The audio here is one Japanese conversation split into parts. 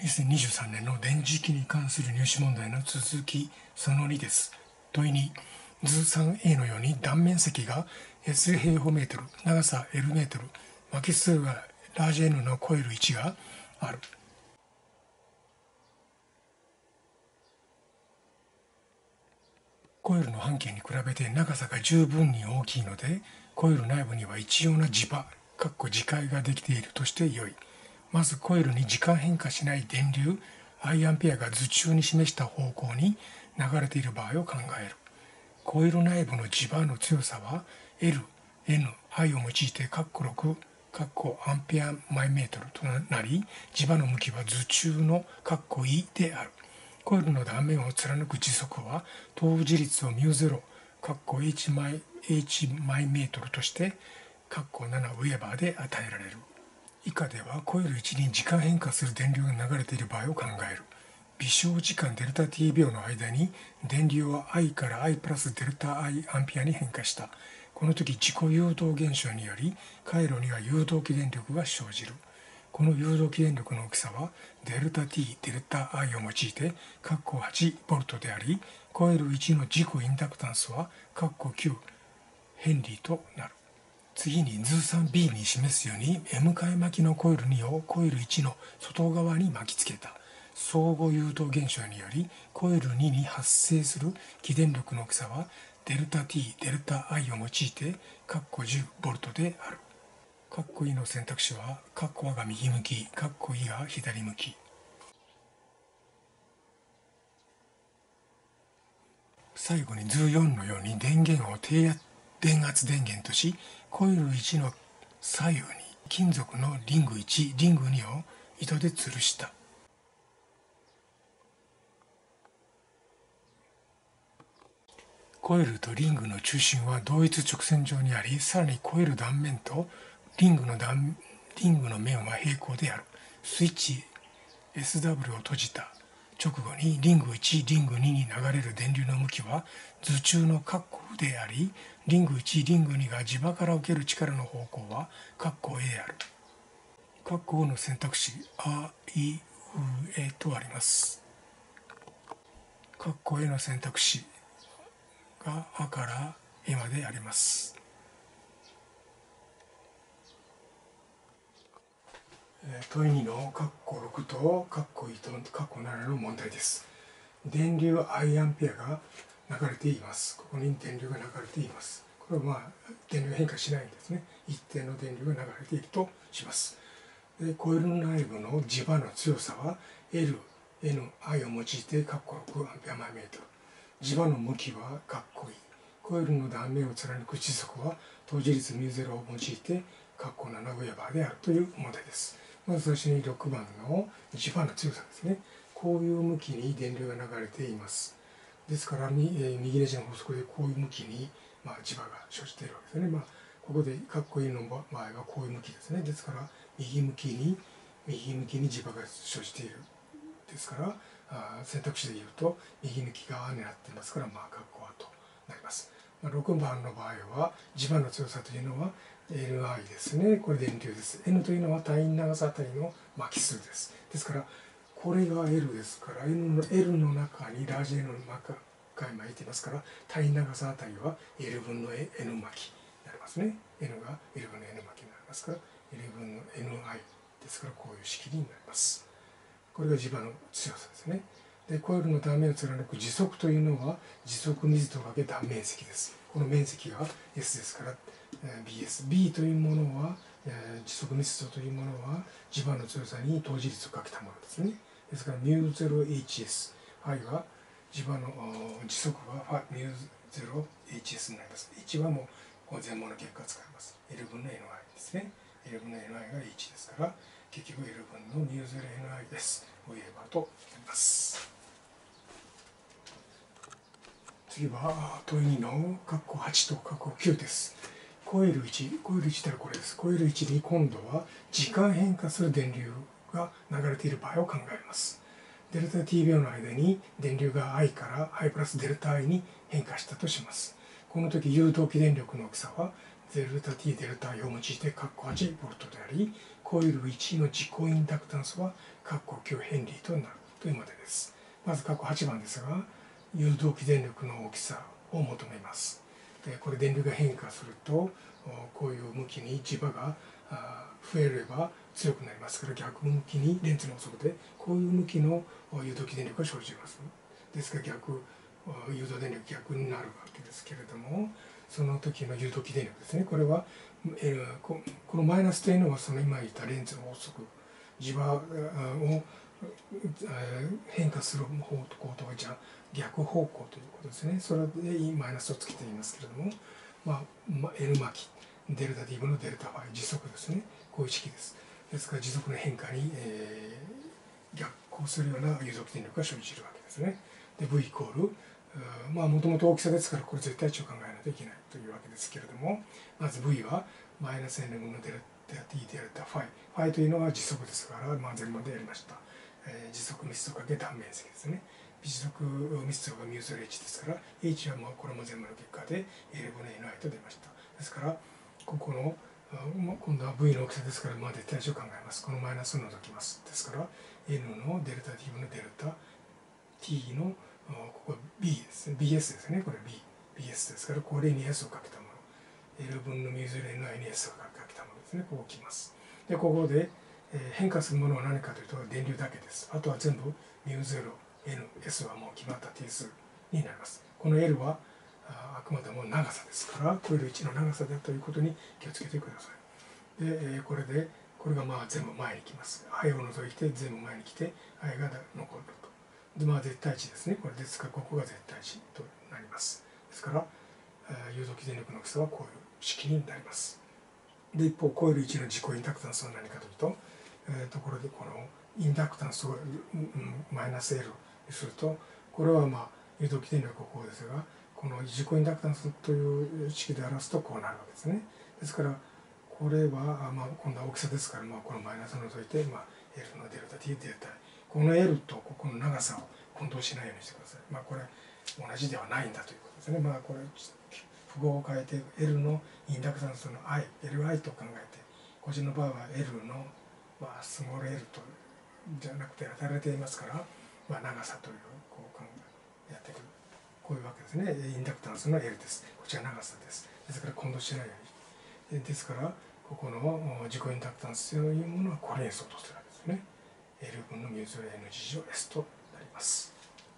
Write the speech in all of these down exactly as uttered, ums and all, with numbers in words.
にせんにじゅうさんねんの電磁気に関する入試問題の続きそのにです。問いに、図 スリーエー のように断面積が エス 平方メートル、長さ エル メートル、巻数がラージ N のコイルいちがある。コイルの半径に比べて長さが十分に大きいので、コイル内部には一様な磁場、磁界ができているとして良い。まずコイルに時間変化しない電流 I アンペアが図中に示した方向に流れている場合を考える。コイル内部の磁場の強さは L、N、I を用いて括弧ろく、括弧アンペアマイメートルとなり、磁場の向きは図中の括弧 E である。コイルの断面を貫く磁速は等磁率を ミューゼロ、括弧 H マイ、H マイメートルとして、括弧ななウェーバーで与えられる。以下ではコイルいちに時間変化する電流が流れている場合を考える。微小時間デルタ t 秒の間に電流は I から I プラスデルタ I アンペアに変化した。この時自己誘導現象により回路には誘導起電力が生じる。この誘導起電力の大きさはデルタ t デルタ I を用いて括弧はちボルトであり、コイルいちの自己インダクタンスは括弧きゅうヘンリーとなる。次に図 スリービー に示すように M 回巻きのコイルにをコイルいちの外側に巻きつけた。相互誘導現象によりコイルにに発生する起電力の大きさはデルタ t デルタ I を用いて括弧じゅうボルトである。括弧 E の選択肢は括弧 A が右向き、括弧 E が左向き。最後に図よんのように電源を低電圧電源とし、コイルいちの左右に金属のリングいち、リングにを糸で吊るした。コイルとリングの中心は同一直線上にあり、さらにコイル断面とリングの断リングの面は平行である。スイッチ エスダブリュー を閉じた直後にリングいち、リングにに流れる電流の向きは図中の括弧であり、リングいち、リングにが磁場から受ける力の方向は括弧 A である。括弧 O の選択肢、あ、い、う、えとあります。括弧 A の選択肢があからえまであります。問いにの括弧ろくと括弧いと括弧ななの問題です。電流 I アンペアが流れています。ここに電流が流れています。これはまあ電流が変化しないんですね。一定の電流が流れているとします。でコイル内部の磁場の強さは L、N、I を用いて括弧ろくアンペアマイメートル。磁場の向きは括弧 E。コイルの断面を貫く磁速は等磁率 ミューゼロ を用いて括弧ななウェーバーであるという問題です。まず最初にろくばんの磁場の強さですね。こういう向きに電流が流れています。ですから右ネジの法則でこういう向きに、まあ、磁場が生じているわけですね。まあ、ここで括弧 E の場合はこういう向きですね。ですから右向きに右向きに磁場が生じている。ですからあ選択肢で言うと右抜き側を狙っていますから、まあ括弧 A となります。まあ、ろくばんの場合は磁場の強さというのは エルアイ ですね。これ電流です。N というのは単位長さあたりの巻数です。ですからこれが L ですから N の L の中にラージ N の中が巻いていますから単位長さあたりは L 分の N 巻きになりますね。N が L 分の N 巻きになりますから L 分の エヌアイ ですからこういう式になります。これが磁場の強さですね。でコイルの断面を貫く磁速というのは磁速水とかけ断面積です。この面積が S ですから ビーエス。B というものは磁速密度というものは磁場の強さに等磁率をかけたものですね。ですから ミューゼロエイチエス。はいは磁場の磁速が ミューゼロエイチエス になります。いちはもう全盲の結果を使います。L 分の エヌアイ ですね。L 分の エヌアイ がいちですから結局 L 分の ミューゼロエヌアイ です。ウェーバーとなります。次は問いにの括弧はちと括弧きゅうです。コイルいち、コイルいちというのはこれです。コイルいちに今度は時間変化する電流が流れている場合を考えます。デルタ t 秒の間に電流が I から I プラスデルタ I に変化したとします。この時誘導起電力の大きさはデルタ t デルタ I を用いて括弧はちボルトであり、 コイルいちの自己インダクタンスは括弧きゅうヘンリーとなるというまでです。まず括弧はちばんですが、誘導起電力の大きさを求めます。これ電流が変化するとこういう向きに磁場が増えれば強くなりますから、逆向きにレンツの法則でこういう向きの誘導起電力が生じます。ですから逆誘導電力逆になるわけですけれども、その時の誘導起電力ですね、これはこのマイナスというのはその今言ったレンズの法則、磁場を変化する方向とはじゃ逆方向ということですね。それでマイナスをつけていますけれども、まあ、L 巻きデルタ D 分のデルタファイ時速ですね、こういう式です。ですから時速の変化に、えー、逆行するような誘導起電力が生じるわけですね。で V イコールまあもともと大きさですから、これ絶対値を考えないといけないというわけですけれども、まず V はマイナス N 分のデルタ T デルタファイ。ファイというのは時速ですから、まあ、前半でやりました。えー、時速密度かけ断面積ですね。時速密度がミューゼル H ですから、H はもうこれも全部の結果で L 分の エヌアイ と出ました。ですから、ここの今度は V の大きさですから、まあ絶対値を考えます。このマイナスを除きます。ですから、N のデルタ T 分のデルタ T のここ B ですね。ビーエス ですね。これ B。ビーエス ですから、これに S をかけたもの。L 分のミューゼル エヌアイ に S をかけたものですね。こうきます。で、ここで変化するものは何かというと、電流だけです。あとは全部ミューゼル エヌ、S はもう決まった定数になります。この L はあくまでも長さですから、コイルいちの長さだということに気をつけてください。で、これで、これがまあ全部前に来ます。I を除いて全部前に来て、I が残ると。で、まあ絶対値ですね。これですから、ここが絶対値となります。ですから、誘導起電力の大きさはこういう式になります。で、一方、コイルいちの自己インダクタンスは何かというと、えー、ところでこのインダクタンスを、うん、マイナス L にすると、これはまあ誘導起電力はこうですが、この自己インダクタンスという式で表すとこうなるわけですね。ですから、これは、まあ、今度は大きさですから、まあ、このマイナスを除いて、まあ、L のデルタ T デルタ。この L とここの長さを混同しないようにしてください。まあ、これ、同じではないんだということですね。まあ、これ、符号を変えて L のインダクタンスの I、エルアイ と考えて、こっちの場合は L の、まあ、スモール L とじゃなくて与えられていますから、まあ、長さというこう考えやっていく。こういうわけですね。インダクタンスの L です。こちら長さです。ですから混同しないように。ですから、ここの自己インダクタンスというものはこれに相当するわけですね。L 分のミューゼル N 次乗 S となります。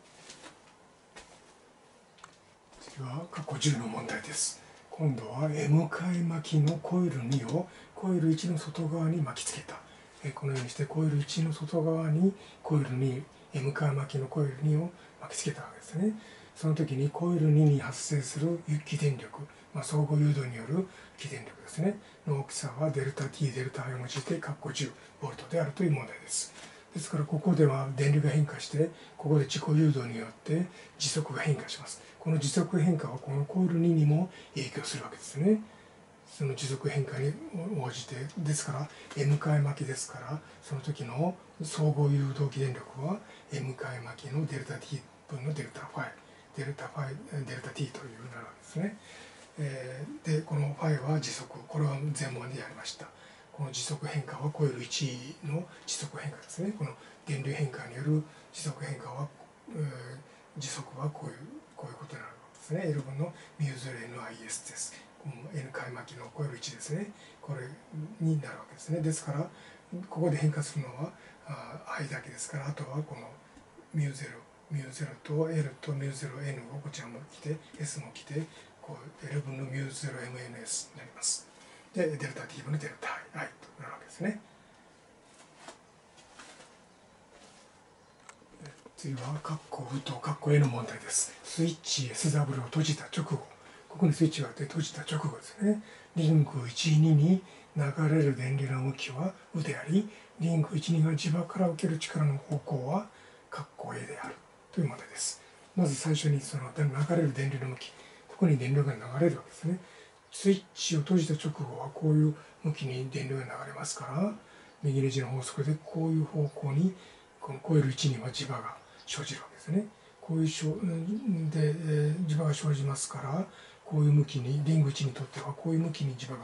次は括弧じゅうの問題です。今度は M 回巻きのコイルにをコイルいちの外側に巻きつけた。このようにしてコイルいちの外側にコイルに、M 回巻きのコイルにを巻きつけたわけですね。その時にコイルにに発生する起電力、まあ、相互誘導による起電力ですね、の大きさはデルタ T、デルタ I を用いて括弧じゅうボルトであるという問題です。ですからここでは電流が変化して、ここで自己誘導によって時速が変化します。この時速変化はこのコイルににも影響するわけですね。その時速変化に応じて、ですから M 回巻きですから、その時の相互誘導起電力は M 回巻きのデルタ T 分のデルタファイ、デルタファイ、デルタ T というなるわけですね。えー、で、このファイは時速、これは前問でやりました。この時速変化はコイルいちの時速変化ですね。この電流変化による時速変化は、えー、時速はこういう、こういうことになるわけですね。L 分のミューゼル エヌアイエス です。N 回巻きのコイルいちですね。これになるわけですね。ですから、ここで変化するのは I だけですから、あとはこのミューゼル、ミューゼルと L とミューゼル N をこちらも来て、S も来て、こう L 分のミューゼル エムエヌエス になります。で、デルタ T 分のデルタ I となるわけですね。次は、括弧うと括弧 A の問題です。スイッチ エスダブリュー を閉じた直後、ここにスイッチがあって閉じた直後ですね。リングいち、にに流れる電流の向きはうであり、リングいち、にが磁場から受ける力の方向は括弧 A であるという問題です。まず最初にその流れる電流の向き、ここに電流が流れるわけですね。スイッチを閉じた直後はこういう向きに電流が流れますから、右ネジの法則でこういう方向にこのコイルいちには磁場が生じるわけですね。こういうしょで、えー、磁場が生じますから、こういう向きにリングいちにとってはこういう向きに磁場が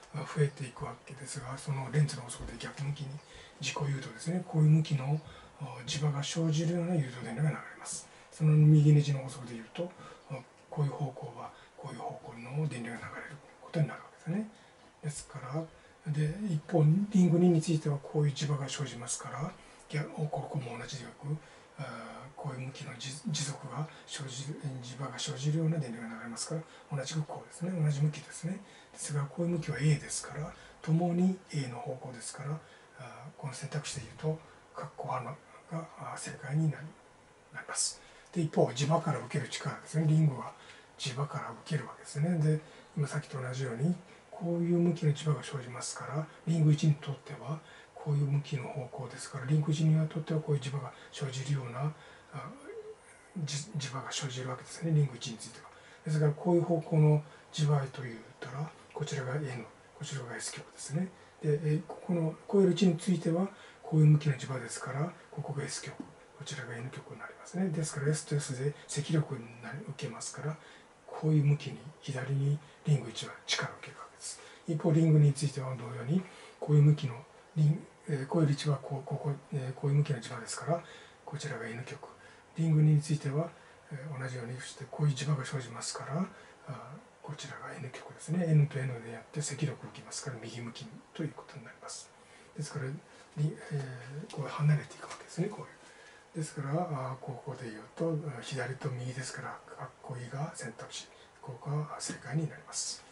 増えていくわけですが、そのレンズの法則で逆向きに自己誘導ですね、こういう向きの磁場が生じるような誘導電流が流れます。その右ネジの法則でいうと、こういう方向はこういう方向の電流が流れることになるわけですね。ですからで一方リングにについてはこういう磁場が生じますから、ここも同じよくこういう向きの持続が生じる磁場が生じるような電流が流れますから、同じくこうですね、同じ向きですね。ですがこういう向きは A ですから、共に A の方向ですから、この選択肢でいうと括弧はが正解になります。で一方磁場から受ける力ですね、リングは磁場から受けるわけですね。で今さっきと同じようにこういう向きの磁場が生じますから、リングいちにとってはこういう向きの方向ですから、リングいちにとってはこういう磁場が生じるような磁場が生じるわけですね、リングいちについては。ですからこういう方向の磁場といったら、こちらが N、こちらが S 極ですね。でここのコイルいちについてはこういう向きの磁場ですから、ここが S 極、こちらが N 極になりますね。ですから S と S で積力に受けますから、こういう向きに左にリングいちは力を受けるわけです。一方リングについては同様にこういう向きのリン、えー、コイルいちはこうここ、えー、こういう向きの磁場ですから、こちらが N 極、リングにについては、えー、同じようにしてこういう磁場が生じますから、あこちらが N 極ですね。 N と N でやって積力を受けますから右向きということになります。ですから、えー、こう離れていくわけですね、こういう。ですから、ここで言うと左と右ですから、かっこいいが選択肢、ここが正解になります。